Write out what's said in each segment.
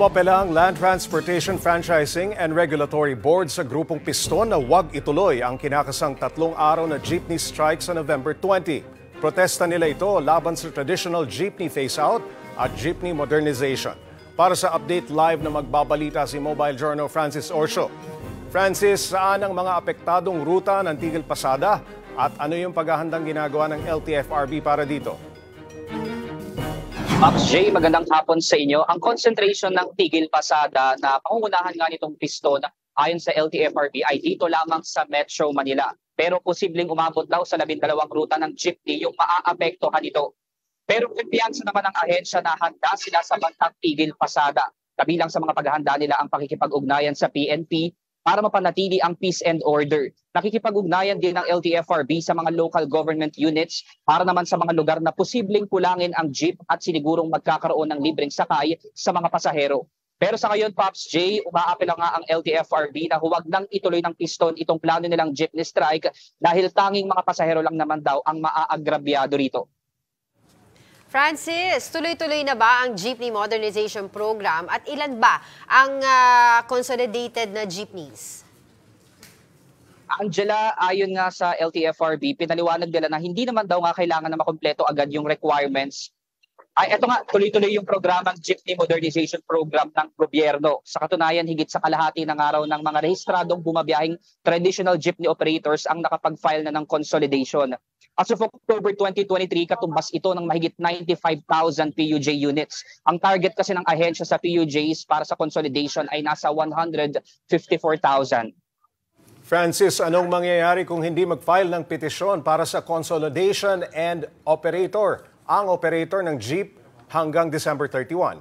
Umapela ang Land Transportation Franchising and Regulatory Board sa grupong Piston na huwag ituloy ang kinakasang 3 araw na jeepney strike sa November 20. Protesta nila ito laban sa traditional jeepney phase-out at jeepney modernization. Para sa update live na magbabalita si Mobile Journal Francis Orcio. Francis, saan ang mga apektadong ruta ng Tigil Pasada at ano yung paghahandang ginagawa ng LTFRB para dito? Pops J, magandang hapon sa inyo. Ang concentration ng Tigil Pasada na pangungunahan nga nitong piston ayon sa LTFRB ay dito lamang sa Metro Manila. Pero posibleng umabot daw sa 12 ruta ng jeepney yung maaapektuhan ito. Pero kumpiyansa naman ng ahensya na handa sila sa bantang Tigil Pasada. Kabilang sa mga paghahanda nila ang pakikipag-ugnayan sa PNP para mapanatili ang peace and order. Nakikipag-ugnayan din ng LTFRB sa mga local government units para naman sa mga lugar na posibleng kulangin ang jeep at sinigurong magkakaroon ng libreng sakay sa mga pasahero. Pero sa ngayon, Pops J, umaapela nga ang LTFRB na huwag nang ituloy ng piston itong plano nilang jeepney strike dahil tanging mga pasahero lang naman daw ang maaagrabyado rito. Francis, tuloy-tuloy na ba ang jeepney modernization program at ilan ba ang consolidated na jeepneys? Angela, ayon nga sa LTFRB, pinaliwanag nila na hindi naman daw nga kailangan na makumpleto agad yung requirements. Ay, eto nga, tuloy-tuloy yung programang Jeepney Modernization Program ng gobyerno. Sa katunayan, higit sa kalahati ng araw ng mga rehistradong bumabiyahing traditional jeepney operators ang nakapag-file na ng consolidation. As of October 2023, katumbas ito ng mahigit 95,000 PUJ units. Ang target kasi ng ahensya sa PUJs para sa consolidation ay nasa 154,000. Francis, anong mangyayari kung hindi mag-file ng petisyon para sa consolidation and operator? Ang operator ng jeep hanggang December 31.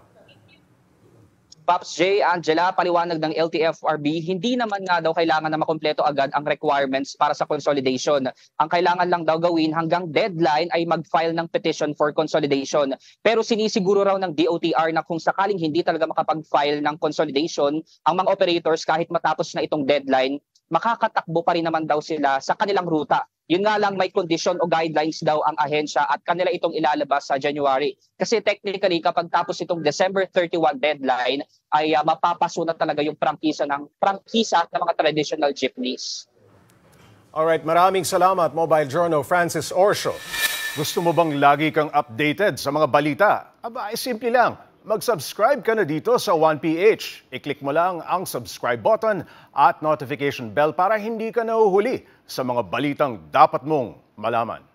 Pops J, Angela, paliwanag ng LTFRB, hindi naman nga daw kailangan na makumpleto agad ang requirements para sa consolidation. Ang kailangan lang daw gawin hanggang deadline ay mag-file ng petition for consolidation. Pero sinisiguro raw ng DOTR na kung sakaling hindi talaga makapag-file ng consolidation, ang mga operators kahit matapos na itong deadline, makakatakbo pa rin naman daw sila sa kanilang ruta. Yun nga lang, may condition o guidelines daw ang ahensya at kanila itong ilalabas sa January. Kasi technically, kapag tapos itong December 31 deadline, ay mapapasunat talaga yung prangkisa ng mga traditional jeepneys. Alright, maraming salamat, Mobile Journal Francis Orcio. Gusto mo bang lagi kang updated sa mga balita? Aba, ay simple lang. Mag-subscribe ka na dito sa 1PH. I-click mo lang ang subscribe button at notification bell para hindi ka nahuhuli sa mga balitang dapat mong malaman.